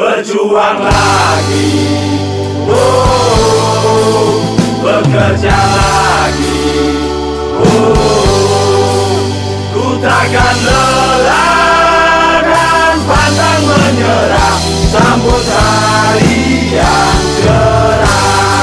berjuang lagi, bekerja lagi, ku takkan lelah dan pantang menyerah, sambut hari yang cerah.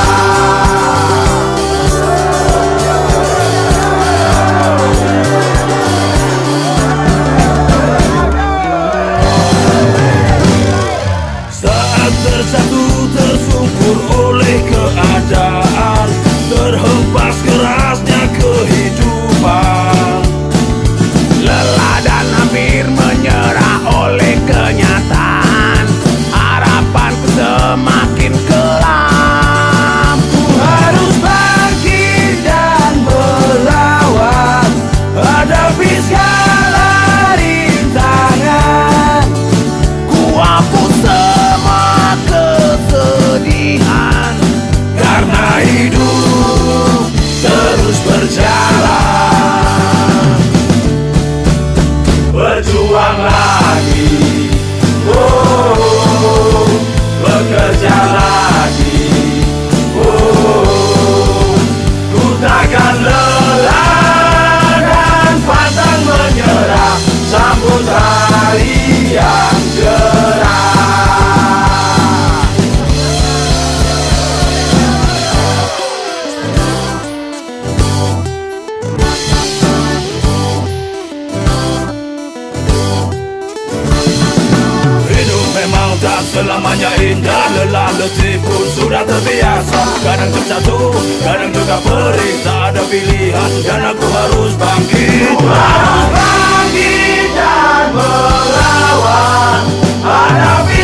Saat tersatu tersungkur oleh keadaan, terhempas kerasnya kehidupan, lelah dan hampir menyerah oleh kenyataan, harapanku semakin kelam. Ku harus bangkit dan melawan, hadapi segala rintangan. Ku hapus semua kesedihan, karena hidup terus berjalan. Berjuang lagi, bekerja lagi, ku takkan lelah dan pantang menyerah, sambut hari yang cerah. Memang tak selamanya indah, lelah letih pun sudah terbiasa. Kadang terjatuh, kadang juga perih, tak ada pilihan dan aku harus bangkit. Ku harus bangkit dan melawan, hadapi